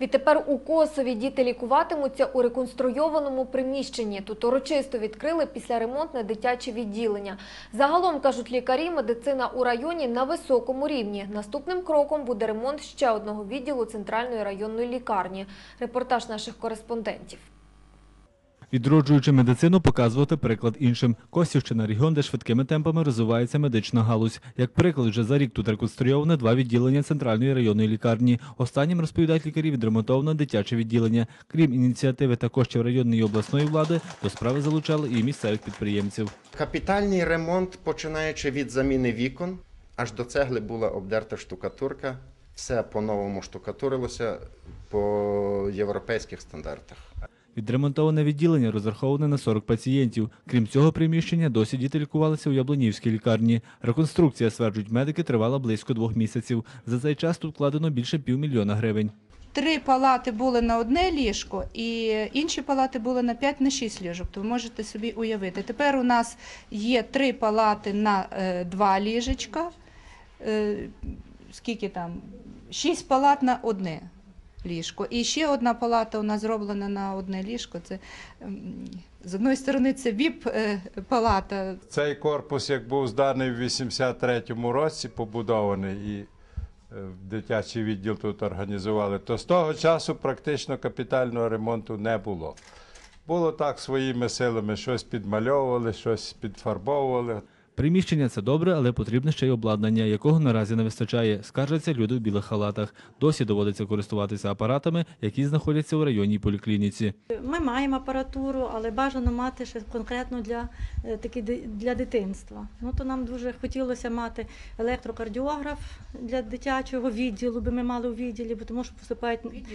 Відтепер у Косові діти лікуватимуться у реконструйованому приміщенні. Тут урочисто відкрили післяремонтне дитяче відділення. Загалом, кажуть лікарі, медицина у районі на високому рівні. Наступним кроком буде ремонт ще одного відділу центральної районної лікарні. Репортаж наших кореспондентів. Відроджуючи медицину, показувати приклад іншим. Косівщина – регіон, де швидкими темпами розвивається медична галузь. Як приклад, вже за рік тут реконструйовано 2 відділення центральної районної лікарні. Останнім, розповідають лікарі, відремонтовано дитяче відділення. Крім ініціативи та коштів районної і обласної влади, до справи залучали і місцевих підприємців. Капітальний ремонт, починаючи від заміни вікон, аж до цегли була обдерта штукатурка. Все по-новому штукатурилося по європейських стандартах. Відремонтоване відділення розраховане на 40 пацієнтів. Крім цього приміщення, досі діти лікувалися у Яблунівській лікарні. Реконструкція, стверджують медики, тривала близько 2 місяців. За цей час тут вкладено більше $500 000 гривень. 3 палати були на одне ліжко, і інші палати були на 5-6 ліжок. То ви можете собі уявити. Тепер у нас є 3 палати на 2 ліжечка. Скільки там? 6 палат на одне ліжко. І ще одна палата у нас зроблена на одне ліжко. Це, з одної сторони, це ВІП-палата. Цей корпус, як був зданий в 83-му році, побудований, і дитячий відділ тут організували, то з того часу практично капітального ремонту не було. Було так своїми силами, щось підмальовували, щось підфарбовували. Приміщення – це добре, але потрібне ще й обладнання, якого наразі не вистачає, скаржаться люди в білих халатах. Досі доводиться користуватися апаратами, які знаходяться у районній поліклініці. Ми маємо апаратуру, але бажано мати ще конкретно для дитинства. То нам дуже хотілося мати електрокардіограф для дитячого відділу, би ми мали у відділі, тому що поступають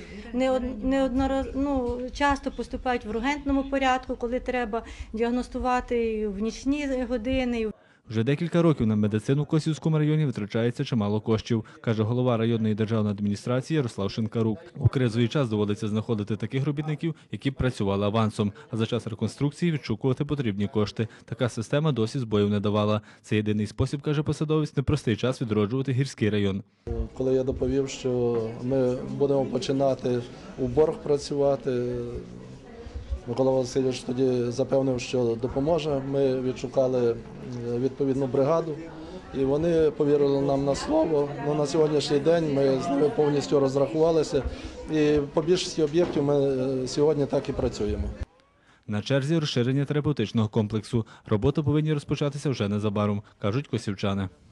часто поступають в ургентному порядку, коли треба діагностувати в нічні години. Вже декілька років на медицину в Косівському районі витрачається чимало коштів, каже голова районної державної адміністрації Ярослав Шинкарук. У кризовий час доводиться знаходити таких робітників, які б працювали авансом, а за час реконструкції відшукувати потрібні кошти. Така система досі збоїв не давала. Це єдиний спосіб, каже посадовець, непростий час відроджувати гірський район. Коли я доповів, що ми будемо починати у борг працювати, Микола Васильович тоді запевнив, що допоможе. Ми відшукали відповідну бригаду, і вони повірили нам на слово. На сьогоднішній день ми з ними повністю розрахувалися, і по більшості об'єктів ми сьогодні так і працюємо. На черзі розширення терапевтичного комплексу. Роботи повинні розпочатися вже незабаром, кажуть косівчани.